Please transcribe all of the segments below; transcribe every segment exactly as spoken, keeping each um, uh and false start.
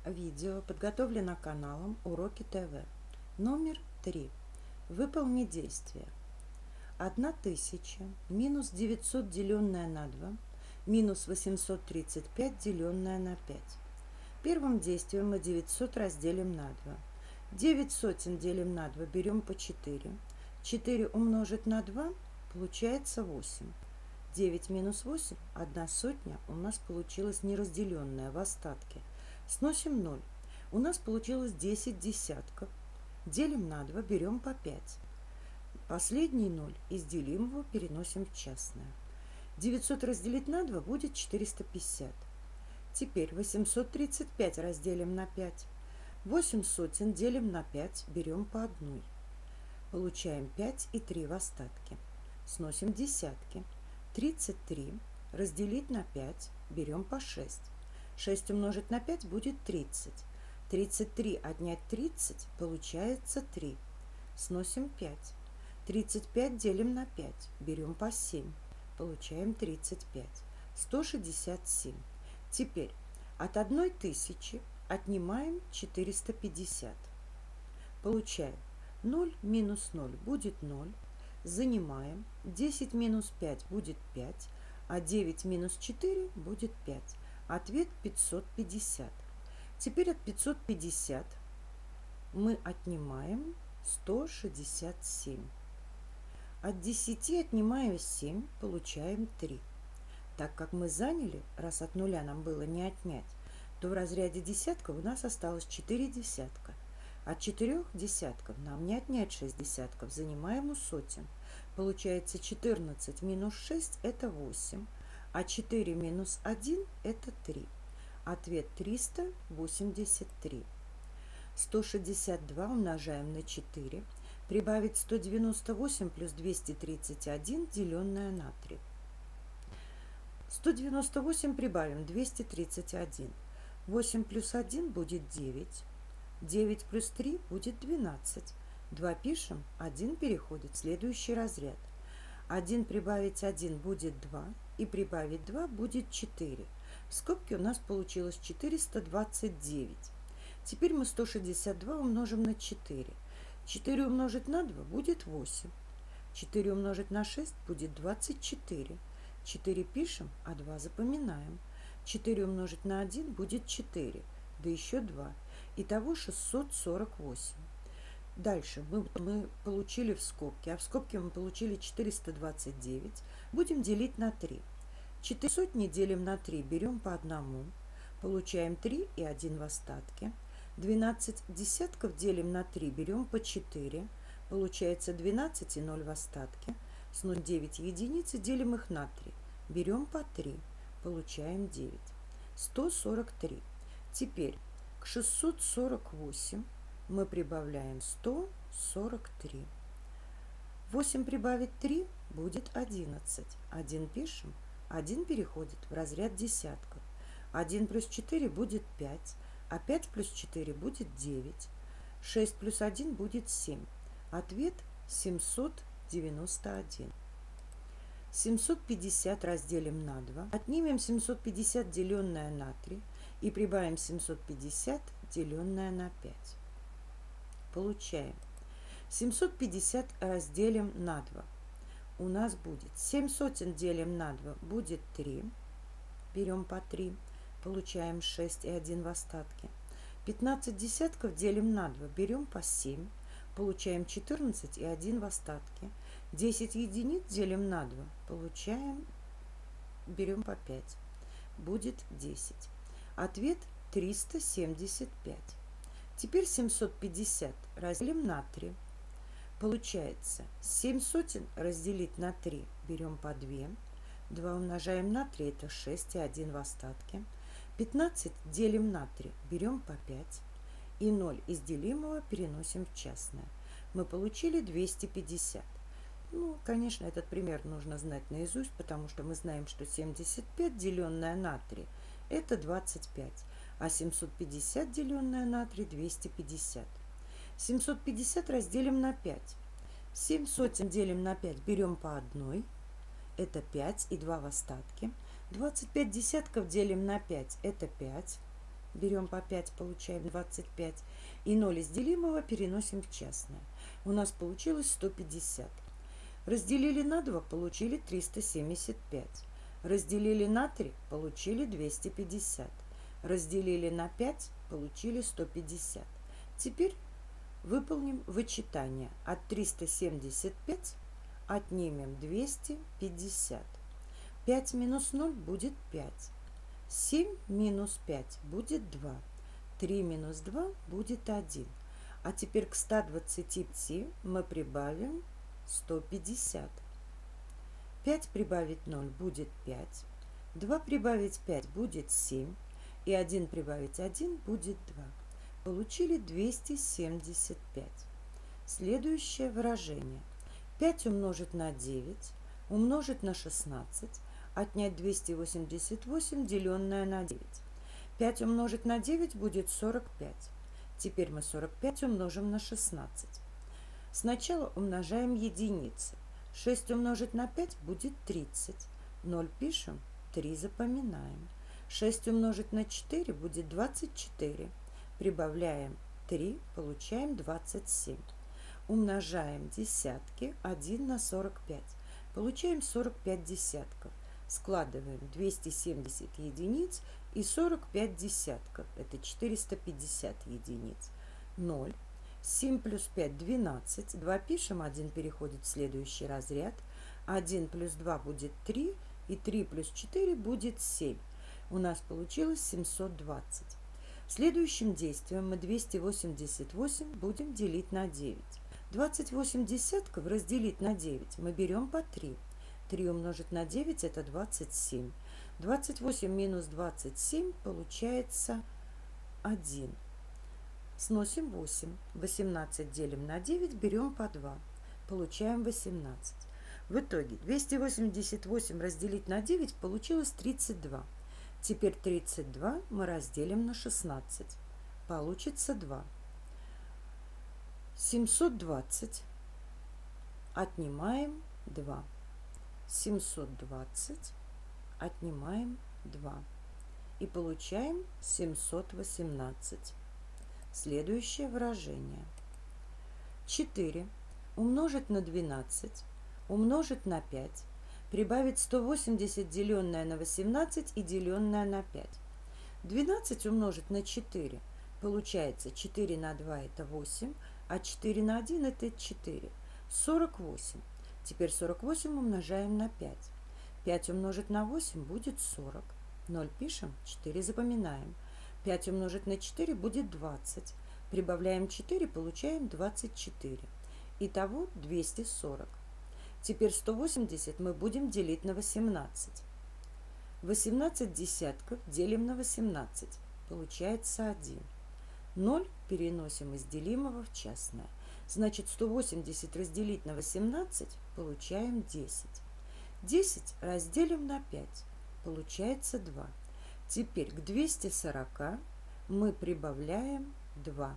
Видео подготовлено каналом Уроки ТВ. Номер три. Выполни действие. одна тысяча минус девятьсот, деленное на два, минус восемьсот тридцать пять, деленное на пять. Первым действием мы девятьсот разделим на два. девять сотен делим на два, берем по четыре. четыре умножить на два получается восемь. девять минус восемь, одна сотня, у нас получилась неразделенная в остатке. Сносим ноль. У нас получилось десять десятков. Делим на два, берем по пять. Последний ноль из делимого переносим в частное. девятьсот разделить на два будет четыреста пятьдесят. Теперь восемьсот тридцать пять разделим на пять. восемь сотен делим на пять, берем по одной. Получаем пять и три в остатке. Сносим десятки. тридцать три разделить на пять, берем по шесть. шесть умножить на пять будет тридцать. тридцать три отнять тридцать получается три. Сносим пять. тридцать пять делим на пять, берем по семь. Получаем тридцать пять. сто шестьдесят семь. Теперь от одной тысячи отнимаем четыреста пятьдесят. Получаем ноль минус ноль будет ноль. Занимаем. десять минус пять будет пять. А девять минус четыре будет пять. Ответ пятьсот пятьдесят. Теперь от пятисот пятидесяти мы отнимаем сто шестьдесят семь. От десяти отнимаем семь, получаем три. Так как мы заняли, раз от нуля нам было не отнять, то в разряде десятков у нас осталось четыре десятка. От четырёх десятков нам не отнять шесть десятков, занимаем у сотен. Получается четырнадцать минус шесть это восемь. А четыре минус один это три. Ответ триста восемьдесят три. сто шестьдесят два умножаем на четыре. Прибавить сто девяносто восемь плюс двести тридцать один, деленное на три. сто девяносто восемь прибавим двести тридцать один. восемь плюс один будет девять. девять плюс три будет двенадцать. два пишем, один переходит в следующий разряд. один прибавить один будет два. И прибавить два будет четыре. В скобке у нас получилось четыреста двадцать девять. Теперь мы сто шестьдесят два умножим на четыре. четыре умножить на два будет восемь. четыре умножить на шесть будет двадцать четыре. четыре пишем, а два запоминаем. четыре умножить на один будет четыре. Да еще два. Итого шестьсот сорок восемь. Дальше мы, мы получили в скобке, а в скобке мы получили четыреста двадцать девять. Будем делить на три. четыре сотни делим на три, берем по одному. Получаем три и один в остатке. двенадцать десятков делим на три, берем по четыре. Получается двенадцать и ноль в остатке. Сносим девять единиц и делим их на три. Берем по три. Получаем девять. сто сорок три. Теперь к шестьсот сорок восемь мы прибавляем сто сорок три. восемь прибавить три будет одиннадцать. один пишем, один переходит в разряд десятков. один плюс четыре будет пять, а пять плюс четыре будет девять. шесть плюс один будет семь. Ответ семьсот девяносто один. семьсот пятьдесят разделим на два. Отнимем семьсот пятьдесят, деленное на три. И прибавим семьсот пятьдесят, деленное на пять. Получаем. семьсот пятьдесят разделим на два. У нас будет семь сотен делим на два будет три. Берем по три. Получаем шесть и один в остатке. пятнадцать десятков делим на два. Берем по семь. Получаем четырнадцать и один в остатке. десять единиц делим на два. Получаем, берем по пять. Будет десять. Ответ триста семьдесят пять. Теперь семьсот пятьдесят разделим на три. Получается семь сотен разделить на три. Берем по два. два умножаем на три, это шесть и один в остатке. пятнадцать делим на три. Берем по пять. И ноль из делимого переносим в частное. Мы получили двести пятьдесят. Ну, конечно, этот пример нужно знать наизусть, потому что мы знаем, что семьдесят пять деленное на три это двадцать пять. А семьсот пятьдесят деленное на три двести пятьдесят. семьсот пятьдесят разделим на пять. семь сотен делим на пять, берем по одной. Это пять и два в остатке. двадцать пять десятков делим на пять, это пять. берем по пять, получаем двадцать пять. И ноль из делимого переносим в частное. У нас получилось сто пятьдесят. Разделили на два, получили триста семьдесят пять. Разделили на три, получили двести пятьдесят. Разделили на пять, получили сто пятьдесят. Теперь выполним вычитание. От триста семьдесят пять отнимем двести пятьдесят. пять минус ноль будет пять. семь минус пять будет два. три минус два будет один. А теперь к ста двадцати пяти мы прибавим сто пятьдесят. пять прибавить ноль будет пять. два прибавить пять будет семь. И один прибавить один будет два. Получили двести семьдесят пять. Следующее выражение. пять умножить на девять, умножить на шестнадцать, отнять двести восемьдесят восемь, деленное на девять. пять умножить на девять будет сорок пять. Теперь мы сорок пять умножим на шестнадцать. Сначала умножаем единицы. шесть умножить на пять будет тридцать. ноль пишем, три запоминаем. шесть умножить на четыре будет двадцать четыре. Прибавляем три, получаем двадцать семь. Умножаем десятки, один на сорок пять. Получаем сорок пять десятков. Складываем двести семьдесят единиц и сорок пять десятков. Это четыреста пятьдесят единиц. ноль. семь плюс пять – двенадцать. два пишем, один переходит в следующий разряд. один плюс два будет три. И три плюс четыре будет семь. У нас получилось семьсот двадцать. Следующим действием мы двести восемьдесят восемь будем делить на девять. двадцать восемь десятков разделить на девять мы берем по три. три умножить на девять это двадцать семь. двадцать восемь минус двадцать семь получается один. Сносим восемь. восемнадцать делим на девять, берем по два. Получаем восемнадцать. В итоге двести восемьдесят восемь разделить на девять получилось тридцать два. Теперь тридцать два мы разделим на шестнадцать. Получится два. семьсот двадцать отнимаем два. семьсот двадцать отнимаем два. И получаем семьсот восемнадцать. Следующее выражение. четыре умножить на двенадцать, умножить на пять. Прибавить сто восемьдесят, деленное на восемнадцать и деленное на пять. двенадцать умножить на четыре. Получается четыре на два это восемь, а четыре на один это четыре. сорок восемь. Теперь сорок восемь умножаем на пять. пять умножить на восемь будет сорок. ноль пишем, четыре запоминаем. пять умножить на четыре будет двадцать. Прибавляем четыре, получаем двадцать четыре. Итого двести сорок. Теперь сто восемьдесят мы будем делить на восемнадцать. восемнадцать десятков делим на восемнадцать. Получается один. ноль переносим из делимого в частное. Значит, сто восемьдесят разделить на восемнадцать, получаем десять. десять разделим на пять. Получается два. Теперь к двухстам сорока мы прибавляем два.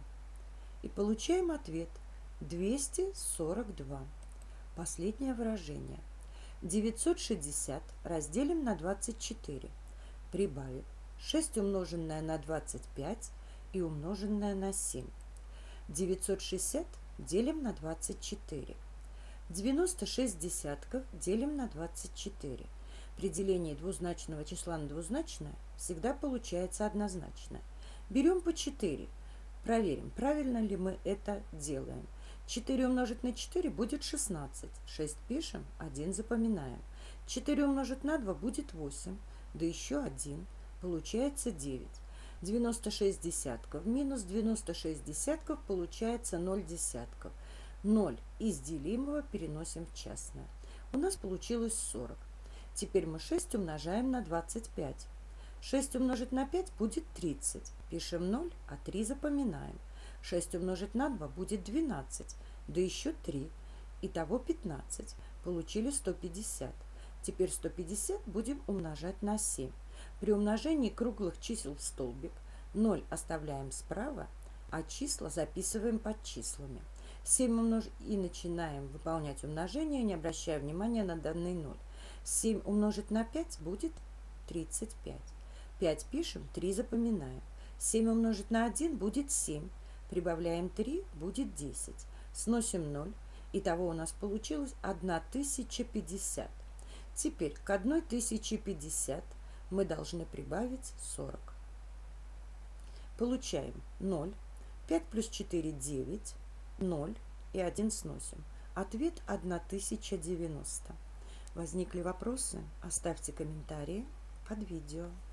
И получаем ответ двести сорок два. Последнее выражение. девятьсот шестьдесят разделим на двадцать четыре. Прибавим шесть умноженное на двадцать пять и умноженное на семь. девятьсот шестьдесят делим на двадцать четыре. девяносто шесть десятков делим на двадцать четыре. При делении двузначного числа на двузначное всегда получается однозначное. Берем по четыре. Проверим, правильно ли мы это делаем. четыре умножить на четыре будет шестнадцать. шесть пишем, один запоминаем. четыре умножить на два будет восемь. Да еще один. Получается девять. девяносто шесть десятков минус девяносто шесть десятков получается ноль десятков. ноль из делимого переносим в частное. У нас получилось сорок. Теперь мы шесть умножаем на двадцать пять. шесть умножить на пять будет тридцать. Пишем ноль, а три запоминаем. шесть умножить на два будет двенадцать. Да еще три. Итого пятнадцать. Получили сто пятьдесят. Теперь сто пятьдесят будем умножать на семь. При умножении круглых чисел в столбик ноль оставляем справа, а числа записываем под числами. семь умнож... И начинаем выполнять умножение, не обращая внимания на данный ноль. семь умножить на пять будет тридцать пять. пять пишем, три запоминаем. семь умножить на один будет семь. Прибавляем три будет десять. Сносим ноль. Итого у нас получилось тысяча пятьдесят. Теперь к тысяче пятьдесят мы должны прибавить сорок. Получаем ноль. пять плюс четыре – девять. ноль и один сносим. Ответ тысяча девяносто. Возникли вопросы? Оставьте комментарии под видео.